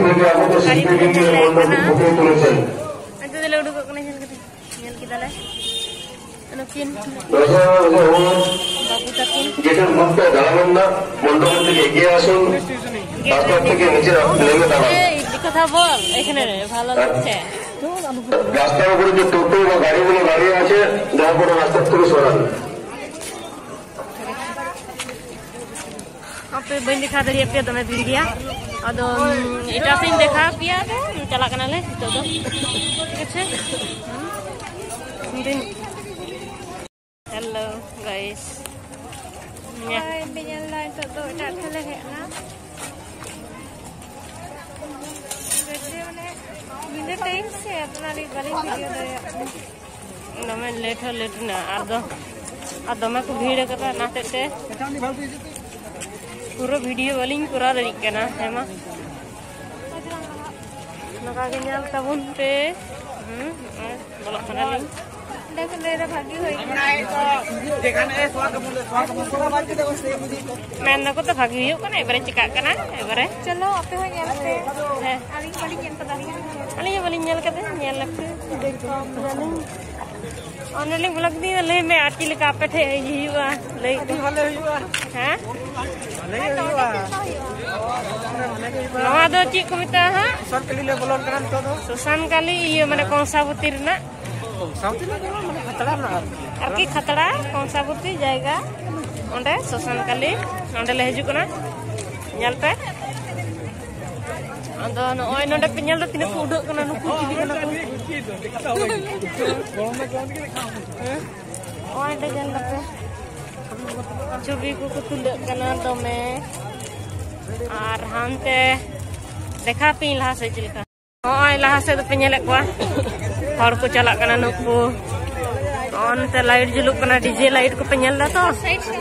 কথা বল এখানে ভালো লাগছে রাস্তার উপরে যে টোটো বা গাড়িগুলো দাঁড়িয়ে আছে দয়া করে রাস্তার থেকে সরান apa bain dekha dari apa dome bhir gaya ado eta sin dekha pia chala kana le to do thik ache hello guys hai benyal lain to do eta thale he na जैसे मैंने बिना time से अपना वाली video दे दमे late ना और दमे को भीड़ करा नाते से पूरा वीडियो वाली पूरा दरी कना हेमा नका के नाल तबुन पे बोला कना लिंग देख ले रे भागी होई देखाने स्वाद बात के देखो से मैं नको तो भागी हो कना एबारे चिका कना एबारे चलो आपे हो नेल पे है आली वाली नेल कदा आली वाली नेल कदे नेल लगे देखो जानी ऑनलाइन ब्लॉग दी ले मैं आटी लेका पे ठे हियुआ ले वाले हियुआ हैं ले हियुआ नवा दो ची को मिता हा सर कली ले ब्लॉग करन तो सुसान काली ये माने कंसाबती ना साउथी ना माने खतरा ना आरकी खतरा कंसाबती जाएगा ओंडे सुसान काली ओंडे ले हिजु कना नेल पे ando no oi no de penyal do tine kudu kana no kudu kana ko oi de jan lape छवि को तुलक कना दमे और हानते देखा पी लहा से चिलका ओय लहा से तो पेnyal को हर को चला कना नुकु ओनते लाइट जुलुक कना डीजे लाइट को पेnyal दा तो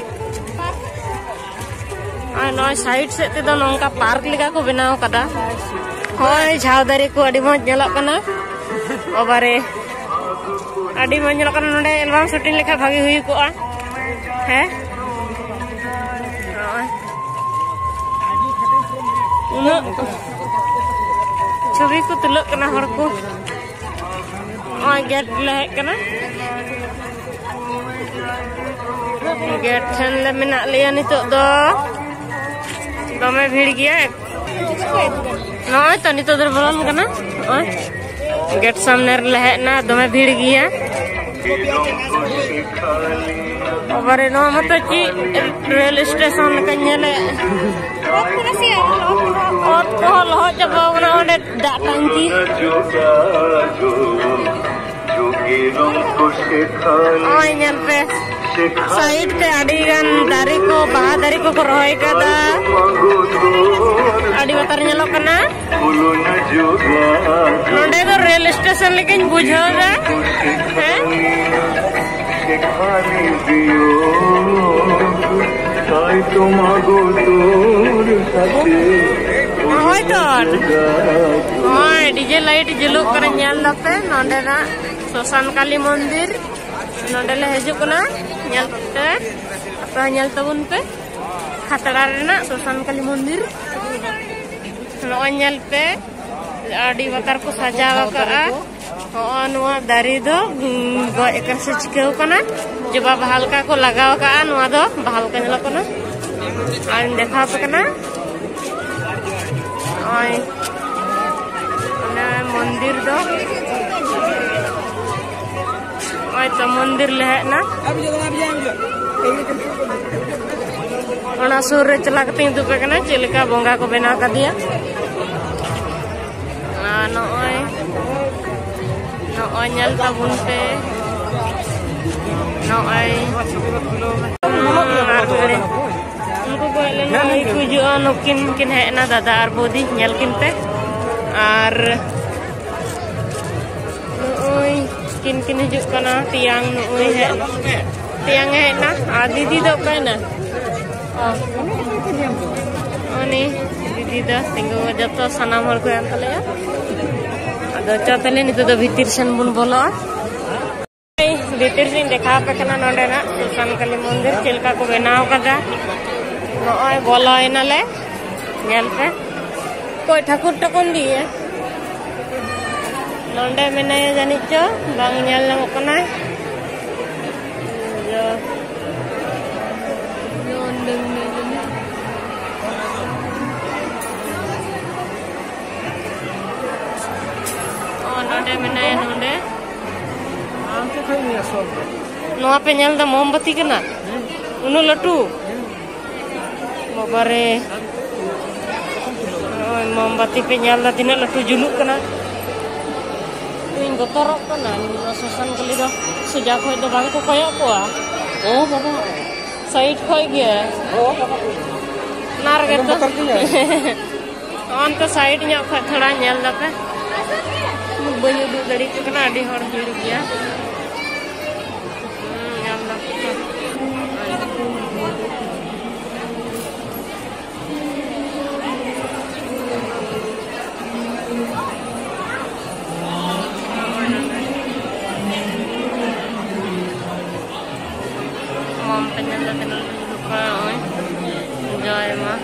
नॉय साइड से ते दो नोंका पार्क लेका को बनाव कदा होय झावदारी को अडी मज नेलक कना ओबारे अडी मज नेलक कना नोंडे एल्बम शूटिंग लेखा भागी हुई को है उन छवि को तुलक कना हर को ओय गेट ले कना गेट ठन ले मेना लिया नितो दो दमे भीड़ गया नय तो नितो दर बोलन कना ओय गेट सामने लहे ना दमे भीड़ गया ओबरे नो मत की रेल स्टेशन कन्याले ओत को लह जबावना ओने दा टंकी ओय नेल पे साइड पे अड़ी गन दारी को बाहा दारी को रोय कदा अड़ी बतर नेलो कना नोंडे तो रेल स्टेशन लेकिन बुझागा हैं होय तो ओय डीजे लाइट जुलुक कना नेल लपे नोंडे ना सोसान काली मंदिर नोंडे ले हिजुक कना नेल पे apa नेल तबुन पे खतरा रेना सोसान काली मंदिर नो नेल पे अडी बतर को सजावा का नुआ दारी दो गो एक से चिकेव कना जबा बहालका को लगाव का नुआ दो बहालका नेल कना आन देखा पे कना ओय मंदिर दो ओय तो मंदिर ले ना सुर रे चला कते दुपे कना चेलका बोंगा को बना का दिया नोय नेल तबुन पे नोय उनको बोले नई कुजो नकिन किन है ना दादा और बोदी नेल किनते और नोय किन किन हिजुक कना तियांग नोय है तियांग है ना आ दीदी दो पे ना ओनी दीदी दा तिंगो जतो सनाम हर को अंतले अदो चतले नितो दो भीतर सन बुन बोलो भीतर से देखा पे कना नोंडे ना सुसान काली मंदिर चिलका को बनाव कदा नोय बोलो इनाले नेल पे Koi Thakur takon dia. Nonde menaya janik cho bang nyal namok kana. Yo. Nonde menaya. Oh nonde menaya nonde. Angke kau ni asal. Noa pe nyal da mombati kana. Unu latu. Mabare. Oh mombati pe nyal da tina latu juluk kana. Tuing gotorok kana sosan kali do sejak khoi do bang ko koyok ko oh baba side khoi ge oh baba nar ge to on to side nya kha thoda nyal da pe banyu du dari kana adi hor hir gya nyal da penyala tenal lupa enjoy mah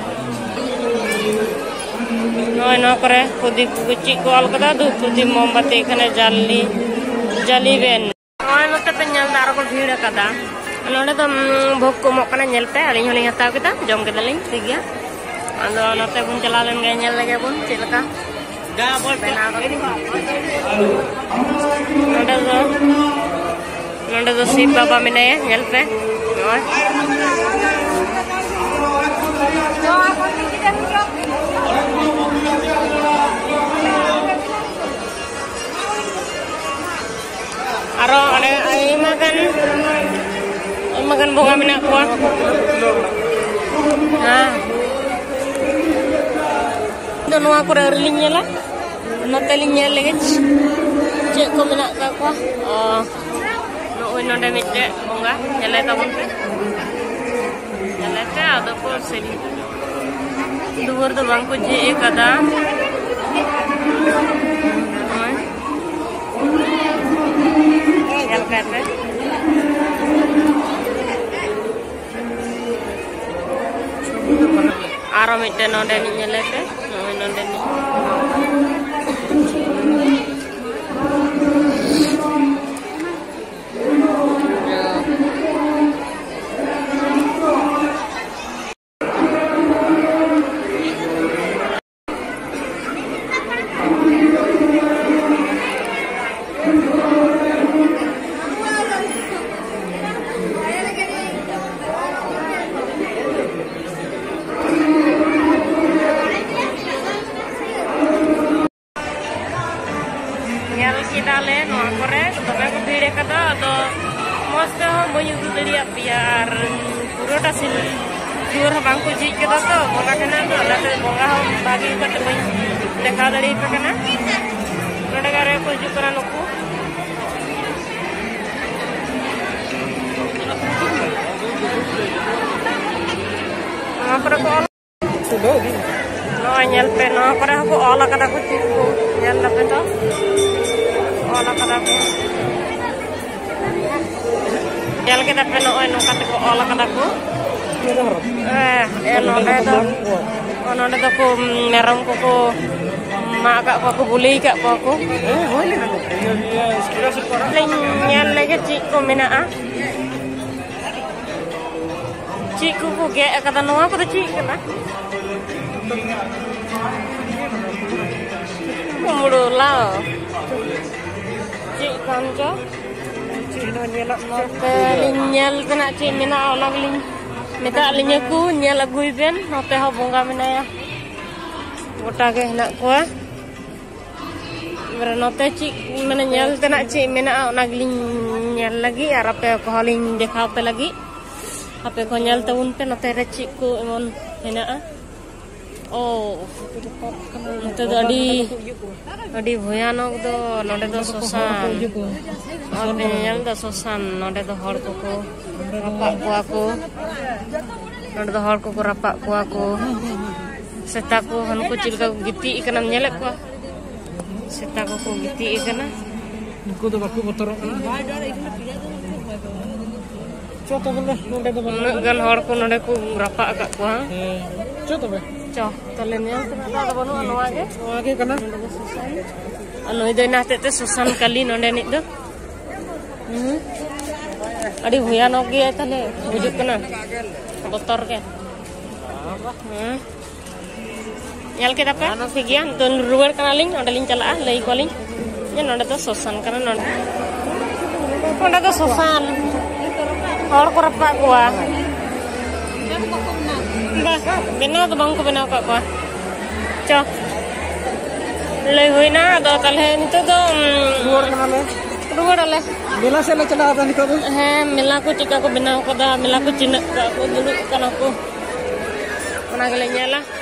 noy no kore kudi kuci ko al kada du kudi mombati khane jali ben noy no te penyal dar ko bhid kada node to bhok ko mok kana nyel pe alin holin hataw kita jom kita lin thik gya ando note bun chala len ge nyel lage bun chilaka ga bol bena ko nonde do si baba menaya nyel pe aro ada makan bunga minak ko nah do noa ko rlinya la note linya lege cek ko minak ka ko oh nonde mitte bunga nyele tabun pe nyele te ada ko seni duwar do bang ko je kada nyel kate aro mitte nonde ni nyele te nonde ni no kore tome ko bhide kada to moste ho banyu dudriya biar purota sil jur bang ko ji kada to bonga kana to late bonga ho bagi kate banyu dekha dari pe kana node gare ko ju kana nuku ngapra ko sudah di no nyel pe no kore ko ola kada ko tiku nyel la pe to olah kadaku, jalan kita penuh eno kataku olah kadaku, nonde to ko meram ko mak kak ko buli kak ko, nyal lagi cik ko menaa, cik ko ge kata noa ko cik kana, kumurula. Cik kanca cik do nyelak note nyel kena cik mina onak lin meta linya ku nyel agui ben note ho bonga menaya gota ge nak ko note cik mana nyel kena cik mina onak lin nyel lagi arape ko halin dekha pe lagi ape ko nyel taun pe note re cik ku emon hena oh itu adi bhoyanok do node do sosan ape nyel do sosan node do hor ko rapak ko node do hor ko rapak ko seta ko hanku cilka giti ikana nyelek ko seta ko giti ikana ko do baku botor coto bele node do gan hor ko node ko rapak ka ko coto be Coh, talen yang ada banu anu age. Oke kana. Anu itu nate susan kali nonde nih tuh. Adi huyan oke ya tale, bujuk kena. Kotor ke. Nyal kita apa? Figian tuh luar kanaling, nonde ling cala lagi kaling. Ya nonde tuh susan karena nonde tuh susan. Orang kurapa gua. Bah, benar tuh bangku benar kok gua. Coh. Lagi huina atau tale itu tuh Luar kana le. luar le. Mila se le chala apa nih kau? Mila ku cika ku benar kok dah, mila ku cina ku dulu kan aku. Mana gelenya lah.